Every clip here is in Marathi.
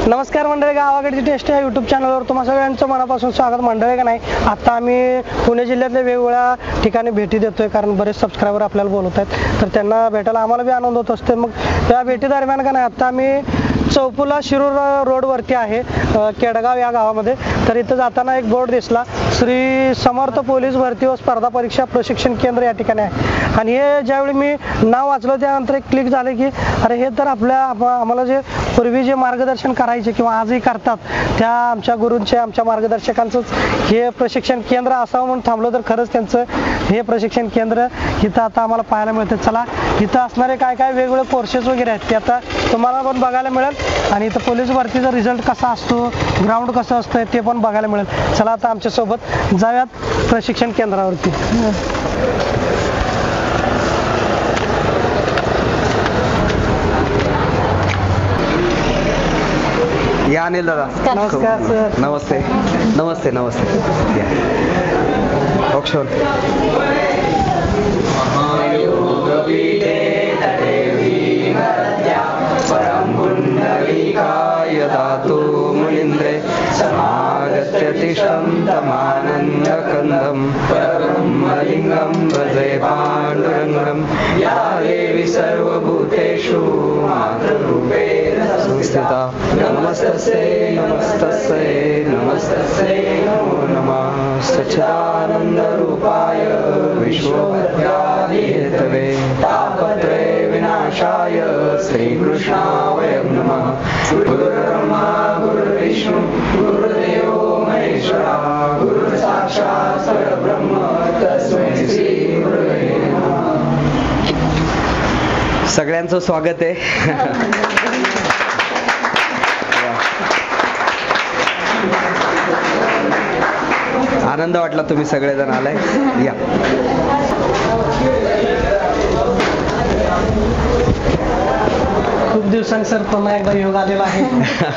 नमस्कार मंडळी, गावाकडची टेस्ट या यूट्यूब चॅनलवर तुम्हा सगळ्यांचं मनापासून स्वागत. मंडळी का नाही, आता आम्ही पुणे जिल्ह्यातल्या वेगवेगळ्या ठिकाणी भेटी देतोय, कारण बरेच सबस्क्रायबर आपल्याला बोलवत आहेत, तर त्यांना भेटायला आम्हाला बी आनंद होत असते. मग त्या भेटी दरम्यान का नाही, आता आम्ही चौफुला शिरूर रोडवरती आहे, केडगाव या गावामध्ये. तर इथं जाताना एक बोर्ड दिसला, श्री समर्थ पोलीस भरती व स्पर्धा परीक्षा प्रशिक्षण केंद्र या ठिकाणी आहे. आणि हे ज्यावेळी मी नाव वाचलं त्यानंतर एक क्लिक झालं की अरे हे तर आम्हाला जे पूर्वी जे मार्गदर्शन करायचे किंवा आजही करतात त्या आमच्या गुरूंचे, आमच्या मार्गदर्शकांचंच हे प्रशिक्षण केंद्र असावं म्हणून थांबलो. तर खरंच त्यांचं हे प्रशिक्षण केंद्र इथं आता आम्हाला पाहायला मिळतं. चला, इथं असणारे काय काय वेगवेगळे कोर्सेस वगैरे आहेत ते आता तुम्हाला पण बघायला मिळेल. आणि इथं पोलीस भरतीचा रिझल्ट कसा असतो, ग्राउंड कसं असतं ते पण बघायला मिळेल. चला आता आमच्यासोबत जाऊयात प्रशिक्षण केंद्रावरती. या अनिल दादा. नमस्कार सर. नमस्ते नमस्ते नमस्ते. या ऑक्शन दातु मुनीन्द्रे समागत्य तिष्ठं तमानन्दकन्दं परब्रह्मलिङ्गं भजे पाण्डुरङ्गं या देवी सर्वभूतेषु मातृरूपेण संस्थिता नमस्तस्यै नमस्तस्यै नमस्तस्यै नमो नमः सच्चिदानन्दरूपाय विश्वोपत्यादिहेतवे तापत्रय विनाशाय श्रीकृष्णाय नमः. गुरुर्ब्रह्मा गुरुर्विष्णु गुरुर्देवो महेश्वरा गुरुर्साक्षात् परब्रह्म तस्मै श्री गुरवे नमः. सगळ्यांचं स्वागत आहे. आनंद वाटला तुम्ही सगळेजण आलाय. या खूप दिवसांनी सर पुन्हा एकदा योग आलेला आहे.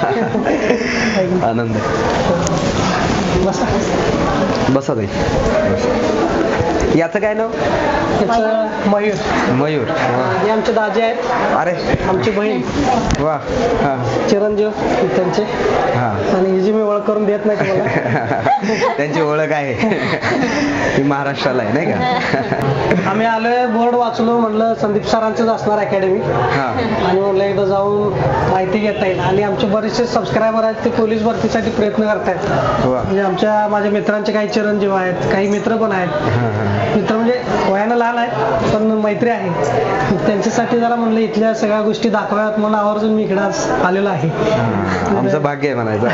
आनंद. बसा बसा ताई. याचं काय नाव? मयूर. मयूर. हे आमचे दाजे आहेत. अरे आमची बहीण. वा. हा. चिरंजीव त्यांचे. हा. आणि हिची मी ओळख करून देत नाही तुम्हाला. त्यांची ओळख आहे. ती महाराष्ट्राला आहे नाही का? आम्ही आलोय, बोर्ड वाचलो, म्हणलं संदीप सरांचंच असणार अकॅडमी. आणि म्हणलं एकदा जाऊन माहिती घेता येईल. आणि आमचे बरेचसे सबस्क्रायबर आहेत ते पोलीस भरतीसाठी प्रयत्न करतायत. म्हणजे माझ्या मित्रांचे काही चिरंजीव आहेत, काही मित्र पण आहेत. मित्र म्हणजे वयानं लहान आहेत पण मैत्री आहे. त्यांच्यासाठी जरा म्हणलं इथल्या सगळ्या गोष्टी दाखवाव्यात म्हणून आवर्जून मी इकडे आज आलेलो आहे. आमचं भाग्य आहे म्हणायचं.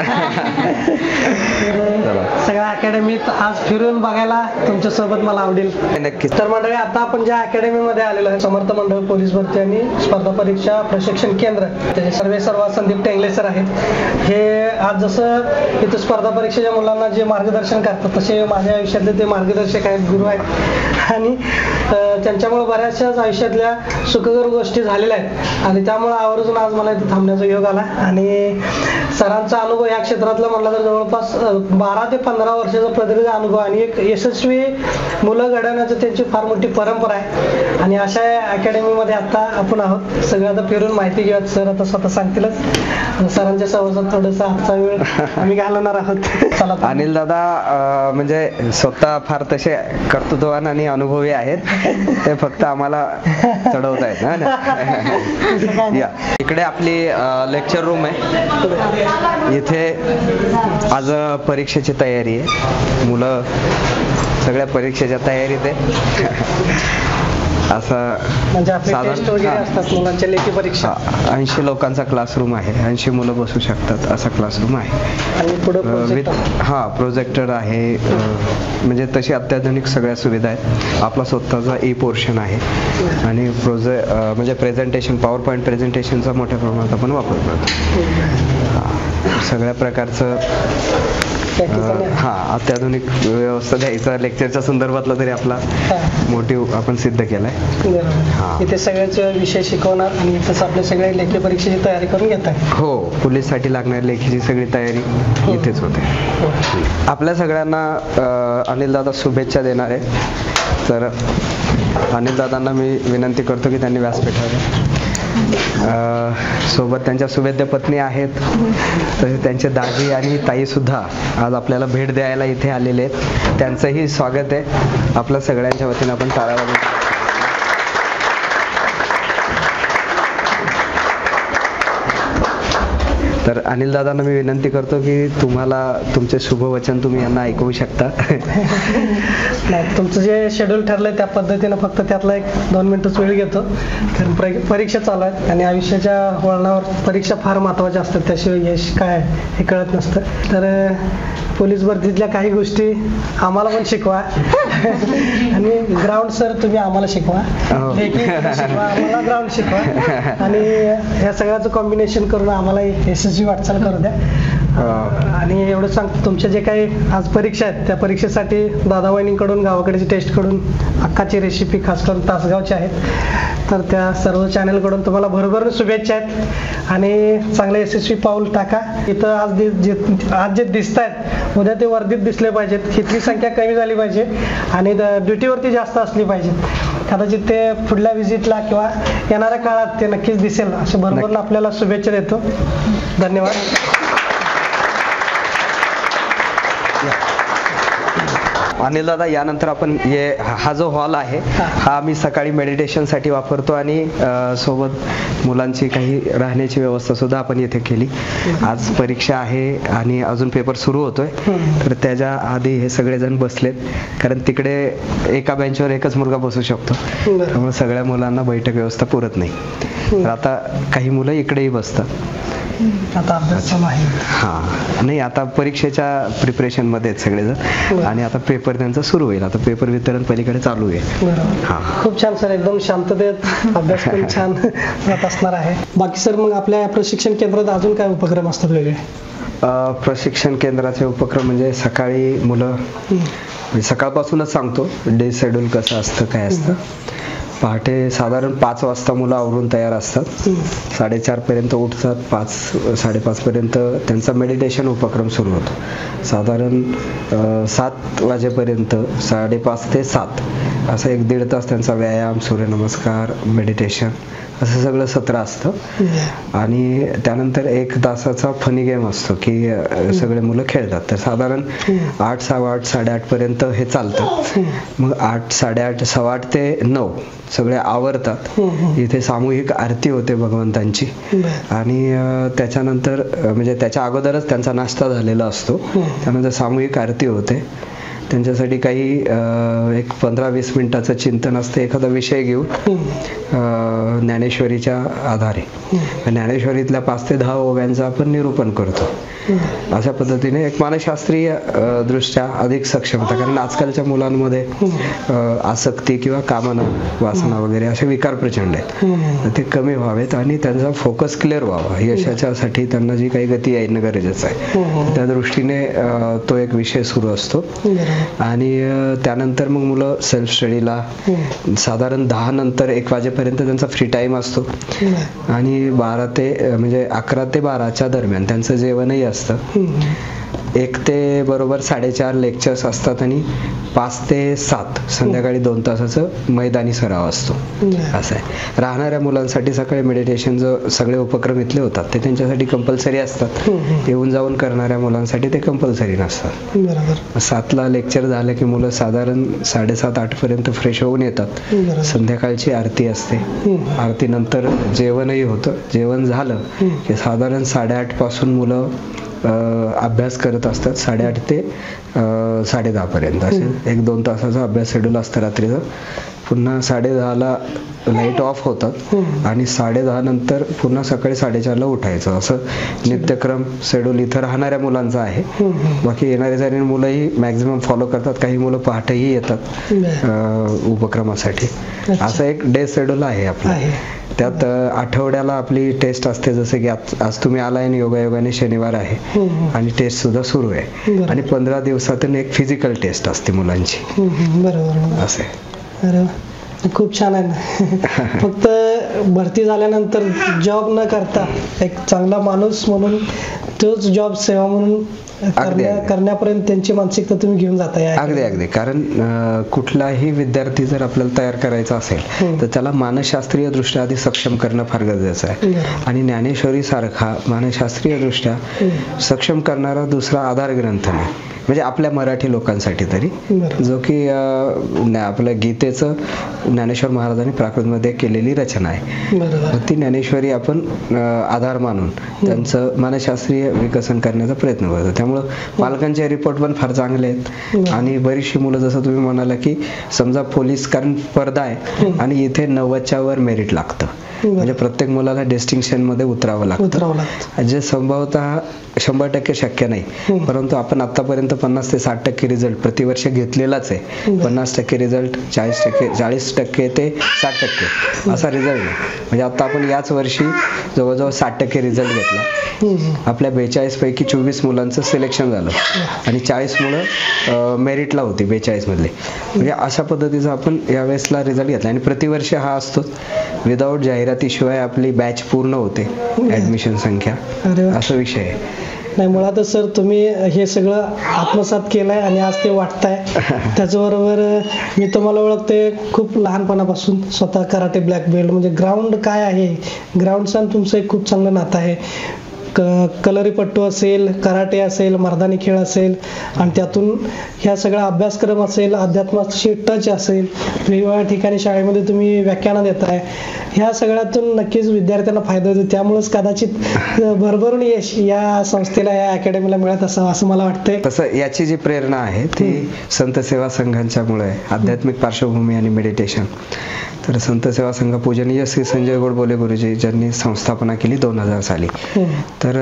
सगळ्या अकॅडमीत आज फिरून बघायला तुमच्या सोबत मला आवडेल. नक्कीच. तर मंडळी, आता आपण ज्या अकॅडमी मध्ये आलेलो आहे, समर्थ मंडळ पोलीस भरती आणि स्पर्धा परीक्षा प्रशिक्षण केंद्र, त्याचे सर्व संदीप टेंगले सर आहेत. हे आज जसं इथं स्पर्धा परीक्षेच्या मुलांना जे मार्गदर्शन करतात तसे माझ्या आयुष्यातले ते मार्गदर्शक आहेत, गुरु आहेत. आणि त्यांच्यामुळे बऱ्याचशाच आयुष्यातल्या सुखकर गोष्टी झालेल्या आहेत. आणि त्यामुळे आवर्जून आज मला इथे थांबण्याचा योग आला. आणि सरांचा अनुभव या क्षेत्रातला म्हटला तर जवळपास 12 ते 15 वर्षाचा प्रदीर्घ अनुभव आणि एक यशस्वी मुलं घडवण्याचं त्यांची फार मोठी परंपरा आहे. आणि अशा अकॅडमीमध्ये आता आपण आहोत. सगळं आता फिरून माहिती घेऊयात. सर आता स्वतः सांगतीलच. सरांच्या सहवासात थोडासा आजचा वेळ आम्ही घालवणार आहोत. चला. अनिल दादा म्हणजे स्वतः फार तसे कर्तृत्ववान आणि अनुभवी आहेत. ते फक्त आम्हाला चढवत आहेत ना. या इकडे आपली लेक्चर रूम आहे. इथे आज परीक्षेची तयारी आहे. मुलं सगळ्या परीक्षेच्या तयारीत आहे. असं म्हणजे आपले टेस्ट वगैरे असतात मुलांच्या लेखी परीक्षा. 80 लोकांचा क्लासरूम आहे. 80 मुलं बसू शकतात असा क्लासरूम आहे. आणि पुढे प्रोजेक्टर आहे. म्हणजे तशी अत्याधुनिक सगळ्या सुविधा आहेत. आपला स्वतःचा ई पोर्शन आहे. आणि म्हणजे प्रेझेंटेशन, पॉवर पॉईंट प्रेझेंटेशनचा मोठ्या प्रमाणात आपण वापर करतो. सगळ्या प्रकारचं अत्याधुनिक व्यवस्था द्यायचा लेक्चरच्या संदर्भातला तरी आपला मोटिव्ह आपण सिद्ध केलाय. इथे सगळेच विषय शिकवणार आणि इथेच आपल्या सगळ्या लेखी परीक्षेची तयारी करून घेत आहे. हो, पोलीस साठी लागणारी लेखीची सगळी तयारी इथेच होते. आपल्या सगळ्यांना अनिल दादा शुभेच्छा देणार आहे. तर अनिल दादांना मी विनंती करतो की त्यांनी व्यासपीठावर सोबत त्यांच्या सुवेद्य पत्नी आहेत, तसेच त्यांचे दाजी आणि ताई सुद्धा आज आपल्याला भेट द्यायला इथे आलेले आहेत. त्यांचंही स्वागत आहे. आपल्या सगळ्यांच्या वतीने आपण टाळ्या वाजवू. तर अनिल दादांना मी विनंती करतो की तुम्हाला तुमचे शुभवचन तुम्ही यांना ऐकवू शकता. नाही, तुमचं जे शेड्यूल ठरलंय त्या पद्धतीनं फक्त त्यातला 1-2 मिनिटच वेळ घेतो, कारण परीक्षा चालू आहेत आणि आयुष्याच्या वळणावर परीक्षा फार महत्त्वाच्या असतात, त्याशिवाय यश काय हे कळत नसतं. तर पोलीस भरतीतल्या काही गोष्टी आम्हाला पण शिकवा आणि ग्राउंड सर तुम्ही आम्हाला शिकवा, आम्हाला ग्राउंड शिकवा आणि ह्या सगळ्याचं कॉम्बिनेशन करून आम्हाला यशस्वी वाटचाल करू द्या. आणि एवढं सांगतो, तुमच्या जे काही आज परीक्षा आहेत त्या परीक्षेसाठी दादा वहिनींकडून गावाकडची टेस्टकडून अक्काची रेसिपी खास करून तासगावची आहेत, तर त्या सर्व चॅनलकडून तुम्हाला भरभरून शुभेच्छा आहेत आणि चांगले यशस्वी पाऊल टाका. इथं आज जे दिसत आहेत उद्या ते वर्दीत दिसले पाहिजेत, इथली संख्या कमी झाली पाहिजे आणि ड्युटीवरती जास्त असली पाहिजे. कदाचित ते पुढल्या व्हिजिटला किंवा येणाऱ्या काळात ते नक्कीच दिसेल. असे भरभरून आपल्याला शुभेच्छा देतो. धन्यवाद. अनिल दादा, यानंतर आपण हा जो हॉल आहे हा आम्ही सकाळी मेडिटेशनसाठी वापरतो आणि सोबत मुलांची काही राहण्याची व्यवस्था सुद्धा आपण येथे केली. आज परीक्षा आहे आणि अजून पेपर सुरू होतोय, तर त्याच्या आधी हे सगळेजण बसलेत, कारण तिकडे एका बेंचवर एकच मुलगा बसू शकतो, त्यामुळे सगळ्या मुलांना बैठक व्यवस्था पुरत नाही. तर आता काही मुलं इकडेही बसतात. आता अभ्यास चालू आहे. नाही, आता परीक्षेच्या प्रिपरेशन मध्ये आहेत सगळेजण आणि आता पेपर त्यांचा सुरू होईल. आता पेपर वितरण पलीकडे चालू आहे. खूप छान सर, एकदम शांततेत अभ्यास पण छान जात असणार आहे. बाकी सर, मग आपल्या या प्रशिक्षण केंद्रात अजून काय उपक्रम असतात वेगळे? प्रशिक्षण केंद्राचे उपक्रम म्हणजे सकाळी मुलं, सकाळपासूनच सांगतो डे शेड्यूल कसं असतं, काय असतं. पहाटे साधारण 5 वाजता मुलं आवरून तयार असतात, 4:30 पर्यंत उठतात, 5-5:30 पर्यंत त्यांचा मेडिटेशन उपक्रम सुरू होतो. साधारण 7 वाजेपर्यंत 5:30 ते 7 असं 1-1.5 तास त्यांचा व्यायाम, सूर्यनमस्कार, मेडिटेशन असं सगळं सत्र असतं. आणि त्यानंतर 1 तासाचा फनी गेम असतो की सगळे मुलं खेळतात. तर साधारण 8, 8:15, 8:30 पर्यंत हे चालतं. मग 8, 8:30, 8:15 ते 9 सगळे आवरतात. इथे सामूहिक आरती होते भगवंतांची आणि त्याच्यानंतर म्हणजे त्याच्या अगोदरच त्यांचा नाश्ता झालेला असतो. त्यानंतर सामूहिक आरती होते. त्यांच्यासाठी काही एक 15-20 मिनिटाचं चिंतन असतं, एखादा विषय घेऊन ज्ञानेश्वरीच्या आधारे. ज्ञानेश्वरीतल्या 5 ते 10 ओव्यांचं आपण निरूपण करतो. अशा पद्धतीने एक मानसशास्त्रीय दृष्ट्या अधिक सक्षमता, कारण आजकालच्या मुलांमध्ये आसक्ती किंवा कामना, वासना वगैरे असे विकार प्रचंड आहेत, ते कमी व्हावेत आणि त्यांचा फोकस क्लिअर व्हावा. यशाच्यासाठी त्यांना जी काही गती येणं गरजेचं आहे, त्या दृष्टीने तो एक विषय सुरू असतो. आणि त्यानंतर मग मुलं सेल्फ स्टडीला साधारण 10 नंतर 1 वाजेपर्यंत त्यांचा फ्री टाइम असतो आणि 11 ते 12च्या दरम्यान त्यांचं जेवणही असतं. 1 ते बरोबर 4:30 लेक्चर्स असतात आणि 5 ते 7 संध्याकाळी 2 तासाचं मैदानी सराव असतो. असं आहे. राहणाऱ्या मुलांसाठी सकाळी मेडिटेशनचं सगळे उपक्रम इथले होतात, ते त्यांच्यासाठी कंपल्सरी असतात. येऊन जाऊन करणाऱ्या मुलांसाठी ते कंपल्सरी नसतात. 7ला लेक्चर झालं की मुलं साधारण 7:30-8 पर्यंत फ्रेश होऊन येतात. संध्याकाळची आरती असते, आरतीनंतर जेवणही होतं. जेवण झालं की साधारण 8:30 पासून मुलं अभ्यास करत असतात 8:30 ते 10:30 पर्यंत. असे 1-2 तासाचा अभ्यास शेड्यूल असतं रात्रीचं. पुन्हा 10:30ला लाईट ऑफ होतात आणि 10:30 नंतर पुन्हा सकाळी 4:30ला उठायचं. असं नित्यक्रम शेड्यूल इथं राहणाऱ्या मुलांचा आहे. बाकी येणारे जाणारी मुलंही मॅक्झिमम फॉलो करतात. काही मुलं पहाटेही येतात उपक्रमासाठी. असं एक डे शेड्यूल आहे आपलं. त्यात आठवड्याला आपली टेस्ट असते, जसं की आज तुम्ही आलाय आणि योगायोगाने शनिवार आहे आणि टेस्ट सुद्धा सुरू आहे. आणि 15 दिवसातून एक फिजिकल टेस्ट असते मुलांची. बरोबर. असं आहे. खूप छान आहे ना. फक्त भरती झाल्यानंतर जॉब न करता एक चांगला माणूस म्हणून तोच जॉब सेवा म्हणून अगदी. करण्यापर्यंत त्यांची मानसिकता तुम्ही घेऊन जाता. अगदी कारण कुठलाही विद्यार्थी जर आपल्याला तयार करायचा असेल तर त्याला मानसशास्त्रीय दृष्ट्या आधी सक्षम करणं फार गरजेचं आहे. आणि ज्ञानेश्वरी सारखा मानसशास्त्रीय दृष्ट्या सक्षम करणारा दुसरा आधार ग्रंथ नाही, म्हणजे आपल्या मराठी लोकांसाठी तरी, जो की आपल्या गीतेचं ज्ञानेश्वर महाराजांनी प्राकृतमध्ये केलेली रचना आहे. ती ज्ञानेश्वरी आपण आधार मानून त्यांचं मानसशास्त्रीय विकसन करण्याचा प्रयत्न करतो. त्यामुळं पालकांचे रिपोर्ट पण फार चांगले आहेत. आणि बरीचशी मुलं, जसं तुम्ही म्हणाला की समजा पोलीस, कारण स्पर्धा आहे आणि इथे 90च्या वर मेरिट लागतं, म्हणजे प्रत्येक मुलाला डिस्टिंक्शन मध्ये उतरावं लागतं, जे संभवतः 100% शक्य नाही. परंतु आपण आतापर्यंत 50 ते 60% रिझल्ट प्रतिवर्ष घेतलेलाच आहे. 50% रिझल्ट, 40% ते 60% असा रिझल्ट आहे. म्हणजे आता आपण याच वर्षी जवळजवळ 60% रिझल्ट घेतला. आपल्या 42 पैकी 24 मुलांचं सिलेक्शन झालं आणि 40 मुलं मेरिटला होती 42 मधले. म्हणजे अशा पद्धतीचा आपण यावेळेसला रिझल्ट घेतला. आणि प्रतिवर्षी हा असतो, विदाऊट जाहिरातीशिवाय आपली बॅच पूर्ण होते, ऍडमिशन संख्या, असा विषय आहे. नाही, मुळातच सर तुम्ही हे सगळं आत्मसात केलंय आणि आज ते वाटताय. त्याचबरोबर मी तुम्हाला ओळखते खूप लहानपणापासून, स्वतः कराटे ब्लॅक बेल्ट. म्हणजे ग्राउंड काय आहे, ग्राउंडचा तुमचं एक खूप चांगलं नातं आहे. कलरीपट्टू असेल, कराटे असेल, मर्दानी खेळ असेल, आणि त्यातून ह्या सगळा अभ्यासक्रम असेल, अध्यात्माची टच असेल, वेगवेगळ्या ठिकाणी शाळेमध्ये तुम्ही व्याख्यानं देताय, ह्या सगळ्यातून नक्कीच विद्यार्थ्यांना फायदा होतो. त्यामुळेच कदाचित भरभरून यश या संस्थेला, या अकॅडमीला मिळत असावं असं मला वाटतंय. तसं याची जी प्रेरणा आहे ती संत सेवा संघांच्यामुळे, आध्यात्मिक पार्श्वभूमी आणि मेडिटेशन. तर संत सेवा संघ पूजनीय श्री संजय गोडबोले गुरुजी ज्यांनी संस्थापना केली 2000 साली, तर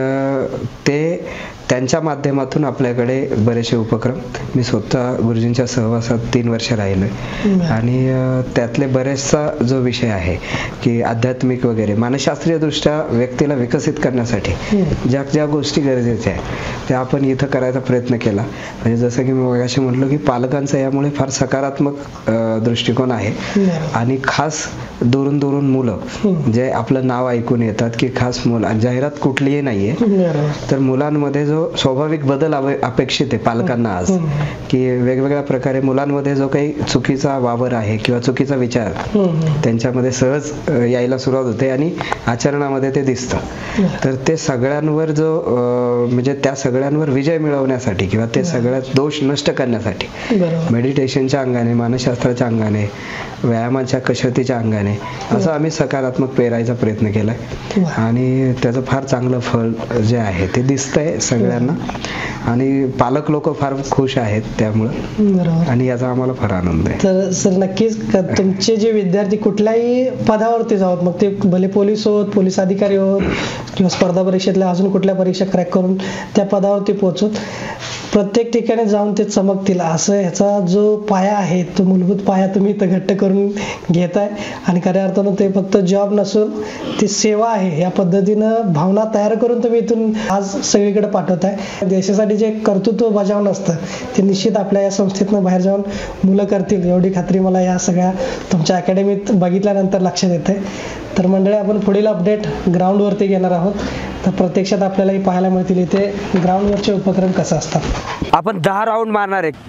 ते त्यांच्या माध्यमातून आपल्याकडे बरेचसे उपक्रम, मी स्वतः गुरुजींच्या सहवासात 3 वर्ष राहिलोय. आणि त्यातले बरेचसा जो विषय आहे की आध्यात्मिक वगैरे मानसशास्त्रीय दृष्ट्या व्यक्तीला विकसित करण्यासाठी ज्या ज्या गोष्टी गरजेच्या आहेत त्या आपण इथं करायचा प्रयत्न केला. म्हणजे जसं की मी मगाशी म्हटलं की पालकांचा यामुळे फार सकारात्मक दृष्टिकोन आहे. आणि खास दुरून दुरून मुलं जे आपलं नाव ऐकून येतात की खास मुलं, जाहिरात कुठलीही नाहीये, तर मुलांमध्ये जो स्वाभाविक बदल अपेक्षित आहे पालकांना आज, की वेगवेगळ्या प्रकारे मुलांमध्ये जो काही चुकीचा वावर आहे किंवा चुकीचा विचार त्यांच्यामध्ये सहज यायला सुरुवात होते आणि आचरणामध्ये ते दिसतं. तर ते सगळ्यांवर जो म्हणजे त्या सगळ्यांवर विजय मिळवण्यासाठी किंवा ते सगळ्यात दोष नष्ट करण्यासाठी मेडिटेशनच्या अंगाने, मानसशास्त्राच्या अंगाने, व्यायामाच्या कसरतीच्या अंगाने असं आम्ही सकारात्मक पेरायचा प्रयत्न केलाय. आणि त्याचं फार चांगलं फळ जे आहे ते दिसतंय सगळ्यांना. आणि पालक लोक फार खुश आहेत त्यामुळं, आणि याचा आम्हाला फार आनंद आहे. तर सर नक्कीच तुमचे जे विद्यार्थी कुठल्याही पदावरती जावत, मग ते भले पोलीस होत, पोलीस अधिकारी होत, किंवा स्पर्धा परीक्षेतल्या अजून कुठल्या परीक्षा क्रॅक करून त्या पदावरती पोहोचत, प्रत्येक ठिकाणी जाऊन ते चमकतील असं ह्याचा जो पाया आहे तो मूलभूत पाया तुम्ही इथं घट्ट करून घेताय. आणि खऱ्या अर्थानं ते फक्त जॉब नसून ती सेवा आहे, या पद्धतीनं भावना तयार करून तुम्ही इथून आज सगळीकडे पाठवताय. देशासाठी जे कर्तृत्व बजावणं असतं ते निश्चित आपल्या या संस्थेतनं बाहेर जाऊन मुलं करतील, एवढी खात्री मला या सगळ्या तुमच्या अकॅडमीत बघितल्यानंतर लक्षात येते. तर मंडळी, आपण पुढील अपडेट ग्राउंडवरती घेणार आहोत. तर प्रत्यक्षात आपल्यालाही पाहायला मिळतील इथे ग्राउंडवरचे उपक्रम कसं असतात. आपण 10 राऊंड मारणार आहे.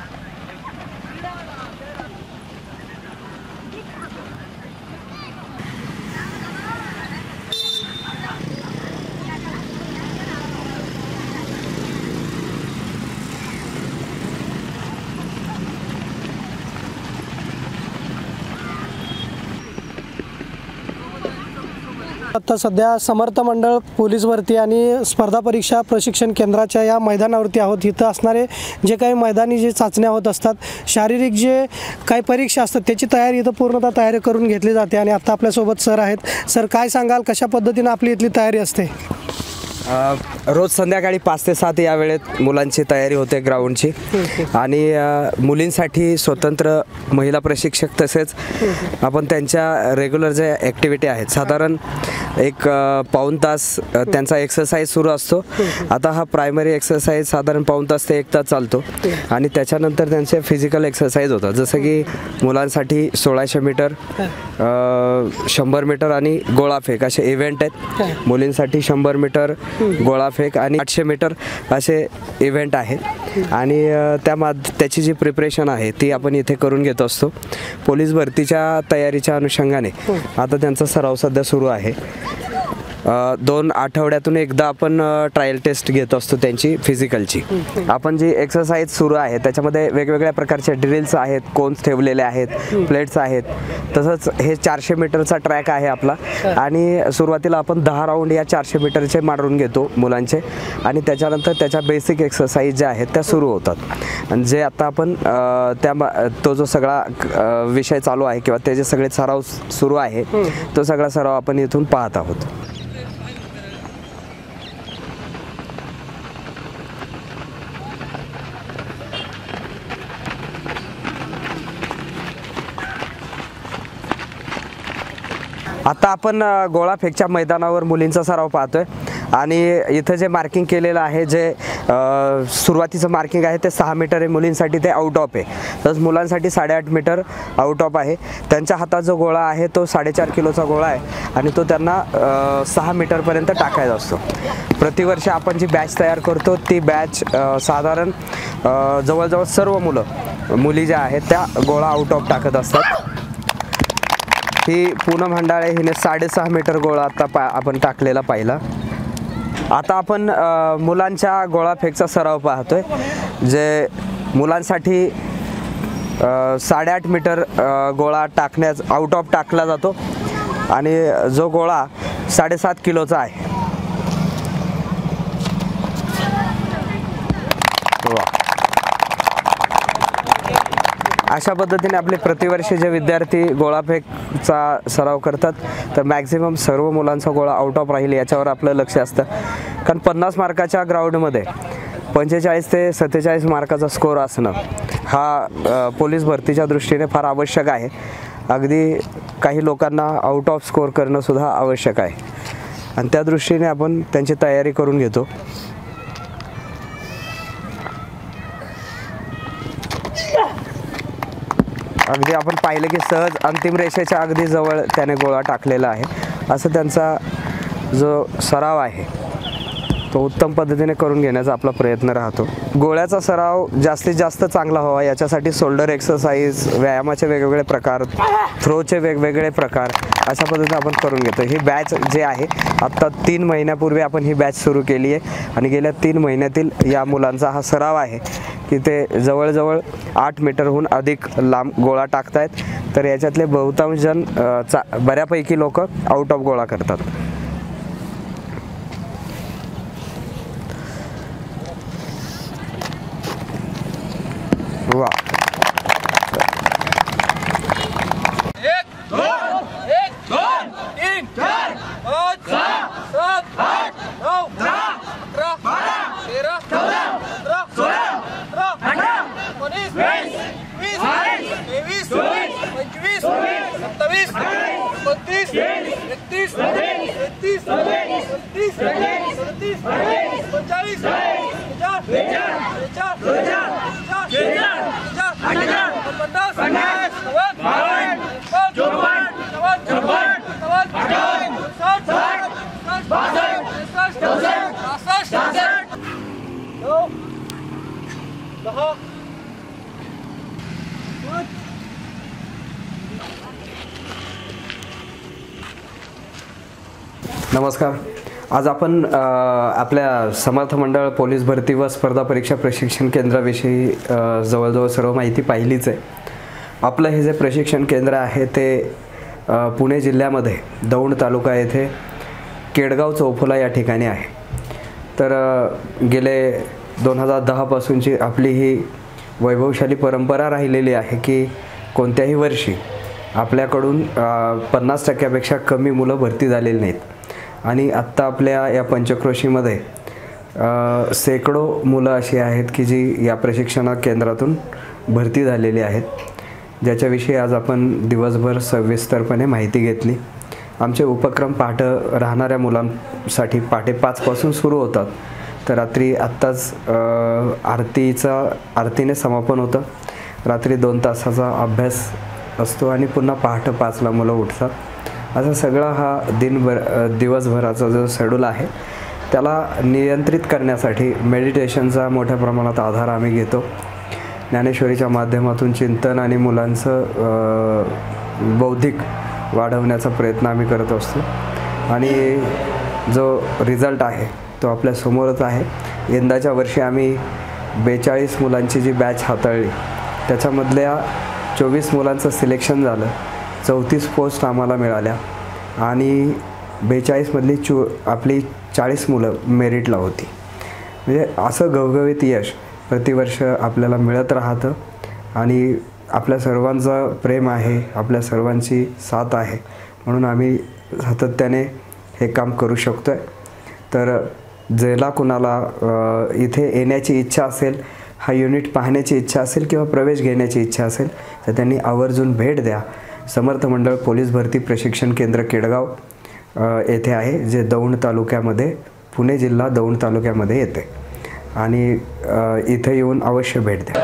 आता सध्या समर्थ मंडळ पोलीस भरती आणि स्पर्धा परीक्षा प्रशिक्षण केंद्राच्या या मैदानावरती आहोत. इथं असणारे जे काही मैदानी जे चाचण्या होत असतात, शारीरिक जे काही परीक्षा असतात त्याची तयारी इथं पूर्णतः तयारी करून घेतली जाते. आणि आता आपल्यासोबत सर आहेत. सर, काय सांगाल, कशा पद्धतीनं आपली इथली तयारी असते? रोज संध्याकाळी 5 ते 7 या वेळेत मुलांची तयारी होते ग्राउंडची. आणि मुलींसाठी स्वतंत्र महिला प्रशिक्षक, तसेच आपण त्यांच्या रेग्युलर जे ॲक्टिव्हिटी आहेत, साधारण एक पाऊण तास त्यांचा एक्सरसाइज सुरू असतो. आता हा प्रायमरी एक्सरसाइज साधारण पाऊण तास ते 1 तास चालतो. आणि त्याच्यानंतर त्यांचे फिजिकल एक्सरसाइज होतात, जसं की मुलांसाठी 1600 मीटर, 100 मीटर आणि गोळाफेक असे इव्हेंट आहेत. मुलींसाठी 100 मीटर, गोळाफेक आणि 800 मीटर असे इव्हेंट आहेत आणि त्याची जी प्रिपरेशन आहे ती आपण इथे करून घेत असतो. पोलीस भरतीच्या तयारीच्या अनुषंगाने आता त्यांचा सराव सध्या सुरू आहे. 2 आठवड्यातून एकदा आपण ट्रायल टेस्ट घेत असतो त्यांची फिजिकलची. आपण जी एक्सरसाइज सुरू आहे त्याच्यामध्ये वेगवेगळ्या प्रकारचे ड्रिल्स आहेत, कोन्स ठेवलेले आहेत, प्लेट्स आहेत. तसंच हे 400 मीटरचा ट्रॅक आहे आपला आणि सुरुवातीला आपण 10 राऊंड या 400 मीटरचे मारून घेतो मुलांचे आणि त्याच्यानंतर त्याच्या बेसिक एक्सरसाइज ज्या आहेत त्या सुरू होतात. आणि जे आता आपण तो जो सगळा विषय चालू आहे किंवा त्याचे सगळे सराव सुरू आहे तो सगळा सराव आपण इथून पाहत आहोत. आता आपण गोळाफेकच्या मैदानावर मुलींचा सराव पाहतोय आणि इथं जे मार्किंग केलेलं आहे, जे सुरुवातीचं मार्किंग आहे ते 6 मीटर आहे. मुलींसाठी ते आउट ऑफ आहे. तसंच मुलांसाठी 8.5 मीटर आउट ऑफ आहे. त्यांच्या हातात जो गोळा आहे तो 4.5 किलोचा गोळा आहे आणि तो त्यांना 6 मीटरपर्यंत टाकायचा असतो. प्रतिवर्षी आपण जी बॅच तयार करतो ती बॅच साधारण जवळजवळ सर्व मुली ज्या आहेत त्या गोळा आउट ऑफ टाकत असतात. ही पूनम हंडाळे हिने 6.5 मीटर गोळा आता आपण टाकलेला पाहिला. आता आपण मुलांच्या गोळाफेकचा सराव पाहतोय. जे मुलांसाठी 8.5 मीटर गोळा आउट ऑफ टाकला जातो आणि जो गोळा 7.5 किलोचा आहे. अशा पद्धतीने आपले प्रतिवर्षी जे विद्यार्थी गोळाफेकचा सराव करतात तर मॅक्झिमम सर्व मुलांचा गोळा आउट ऑफ राहील याच्यावर आपलं लक्ष असतं. कारण 50 मार्काच्या ग्राउंडमध्ये 45 ते 47 मार्काचा स्कोर असणं हा पोलीस भरतीच्या दृष्टीने फार आवश्यक आहे. अगदी काही लोकांना आउट ऑफ स्कोर करणं सुद्धा आवश्यक आहे आणि त्या दृष्टीने आपण त्यांची तयारी करून घेतो. अगदी आपण पाहिलं की सहज अंतिम रेषेच्या अगदी जवळ त्याने गोळा टाकलेला आहे. असं त्यांचा जो सराव आहे तो उत्तम पद्धतीने करून घेण्याचा आपला प्रयत्न राहतो. गोळ्याचा सराव जास्तीत जास्त चांगला व्हावा याच्यासाठी शोल्डर एक्सरसाइज, व्यायामाचे वेगवेगळे प्रकार, थ्रोचे वेगवेगळे प्रकार अशा पद्धतीने आपण करून घेतो. ही बॅच जे आहे आत्ता 3 महिन्यापूर्वी आपण ही बॅच सुरू केली आहे आणि गेल्या 3 महिन्यातील या मुलांचा हा सराव आहे की ते जवळजवळ 8 मीटरहून अधिक लांब गोळा टाकतायत. तर याच्यातले बहुतांश जण बऱ्यापैकी लोक आउट ऑफ गोळा करतात. वा नमस्कार. आज आपण आपल्या समर्थ मंडळ पोलीस भरती व स्पर्धा परीक्षा प्रशिक्षण केंद्राविषयी जवळजवळ सर्व माहिती पाहिलीच आहे. आपलं हे जे प्रशिक्षण केंद्र आहे ते पुणे जिल्ह्यामध्ये दौंड तालुका येथे केडगाव चौफुला या ठिकाणी आहे. तर गेले 2010 पासूनची आपली ही वैभवशाली परंपरा राहिलेली आहे की कोणत्याही वर्षी आपल्याकडून 50% कमी मुलं भरती झालेली नाहीत. आणि आत्ता आपल्या या पंचक्रोशीमध्ये शेकडो मुलं अशी आहेत की जी या प्रशिक्षण केंद्रातून भरती झालेली आहेत, ज्याच्याविषयी आज आपण दिवसभर सविस्तरपणे माहिती घेतली. आमचे उपक्रम पहाटे राहणाऱ्या मुलांसाठी पहाटे 5 पासून सुरू होतात. तर रात्री आत्ताच आरतीने समापन होतं. रात्री 2 तासाचा अभ्यास असतो आणि पुन्हा पहाटे 5ला मुलं उठतात. असा सगळा हा दिवसभराचा जो शेड्यूल आहे त्याला नियंत्रित करण्यासाठी मेडिटेशनचा मोठ्या प्रमाणात आधार आम्ही घेतो. ज्ञानेश्वरीच्या माध्यमातून चिंतन आणि मुलांचं बौद्धिक वाढवण्याचा प्रयत्न आम्ही करत असतो आणि जो रिझल्ट आहे तो आपल्या समोरच आहे. यंदाच्या वर्षी आम्ही 42 मुलांची जी बॅच हाताळली त्याच्यामधल्या 24 मुलांचं सिलेक्शन झालं. 34 पोस्ट आम्हाला मिळाल्या आणि 42मधली आपली 40 मुलं मेरिटला होती. म्हणजे असं घवघवीत यश प्रतिवर्ष आपल्याला मिळत राहतं आणि आपल्या सर्वांचं प्रेम आहे, आपल्या सर्वांची साथ आहे, म्हणून आम्ही सातत्याने हे काम करू शकतो आहे. तर ज्याला कुणाला इथे येण्याची इच्छा असेल, हा युनिट पाहण्याची इच्छा असेल किंवा प्रवेश घेण्याची इच्छा असेल तर त्यांनी आवर्जून भेट द्या. समर्थ मंडळ पोलीस भरती प्रशिक्षण केंद्र केडगाव येथे आहे, जे दौंड तालुक्यामध्ये, पुणे जिल्हा दौंड तालुक्यामध्ये येते आणि इथे येऊन अवश्य भेट द्या.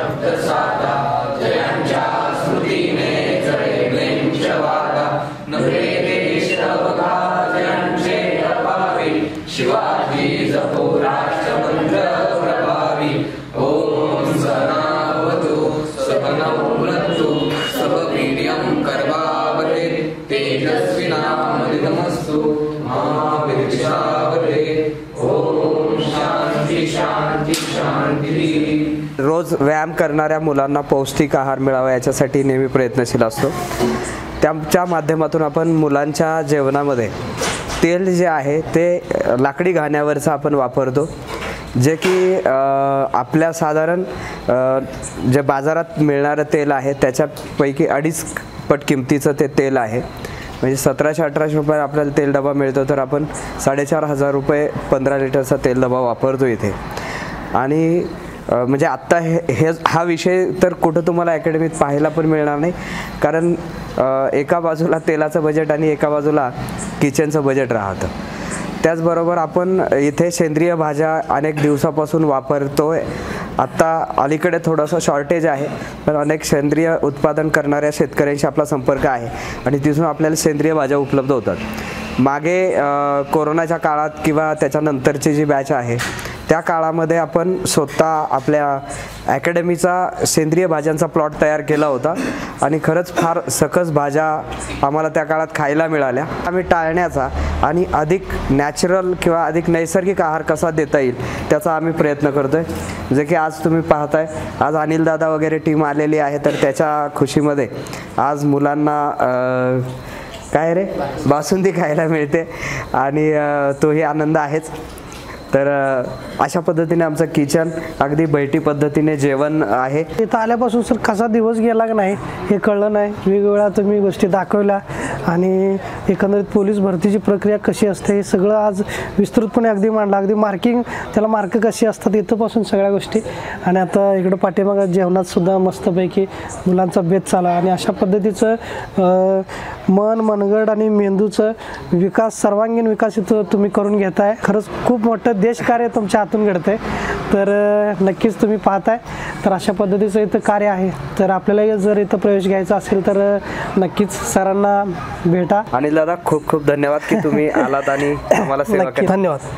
रोज व्यायाम करणाऱ्या मुलांना पौष्टिक आहार मिळावा याच्यासाठी नेहमी प्रयत्नशील असतो. त्याच्या माध्यमातून आपण मुलांच्या जेवणामध्ये तेल जे आहे ते लाकडी घाण्यावरचं आपण वापरतो, जे की आपल्या साधारण जे बाजारात मिळणारं तेल आहे त्याच्यापैकी 2.5 पट किमतीचं ते तेल आहे. म्हणजे 1700-1800 रुपये आपल्याला तेल डबा मिळतो, तर आपण 4,500 रुपये 15 लिटरचा तेल डबा वापरतो इथे. आणि म्हणजे आत्ता हा विषय तर कुठं तुम्हाला अकॅडमीत पाहायला पण मिळणार नाही, कारण एका बाजूला तेलाचं बजेट आणि एका बाजूला किचनचं बजेट राहतं. त्याचबरोबर आपण इथे सेंद्रिय भाज्या अनेक दिवसापासून वापरतोय. आत्ता अलीकडे थोडंसं शॉर्टेज आहे, पण अनेक सेंद्रिय उत्पादन करणाऱ्या शेतकऱ्यांशी आपला संपर्क आहे आणि तिथून आपल्याला सेंद्रिय भाज्या उपलब्ध होतात. मागे कोरोनाच्या काळात किंवा त्याच्यानंतरची जी बॅच आहे त्या काळामध्ये आपण स्वतः आपल्या अकॅडमीचा सेंद्रिय भाज्यांचा प्लॉट तयार केला होता आणि खरंच फार सकस भाज्या आम्हाला त्या काळात खायला मिळाल्या. आम्ही टाळण्याचा आणि अधिक नॅचरल किंवा अधिक नैसर्गिक आहार कसा देता येईल त्याचा आम्ही प्रयत्न करतोय. जे की आज तुम्ही पाहताय, आज अनिल दादा वगैरे टीम आलेली आहे, तर त्याच्या खुशीमध्ये आज मुलांना काय रे बासुंदी खायला मिळते आणि तोही आनंद आहेच. तर अशा पद्धतीने आमचं किचन अगदी बैठी पद्धतीने जेवण आहे. इथं आल्यापासून सर कसा दिवस गेला की नाही हे कळलं नाही. वेगवेगळ्या तुम्ही गोष्टी दाखवल्या आणि एकंदरीत पोलीस भरतीची प्रक्रिया कशी असते हे सगळं आज विस्तृतपणे अगदी मांडलं. अगदी मार्किंग, त्याला मार्क कशी असतात इथंपासून सगळ्या गोष्टी. आणि आता इकडं पाठीमागं जेवणात सुद्धा मस्तपैकी मुलांचा बेत चाला आणि अशा पद्धतीचं मन, मनगड आणि मेंदूचं विकास, सर्वांगीण विकास इथं तुम्ही करून घेताय. खरंच खूप मोठं देशकार्य तुमच्या हातून घडतंय. तर नक्कीच तुम्ही पाहताय, तर अशा पद्धतीचं इथं कार्य आहे. तर आपल्याला जर इथं प्रवेश घ्यायचा असेल तर नक्कीच सरांना भेटा. अनिल दादा खूप खूप धन्यवाद की तुम्ही आलात आणि आम्हाला सेवा केली. धन्यवाद.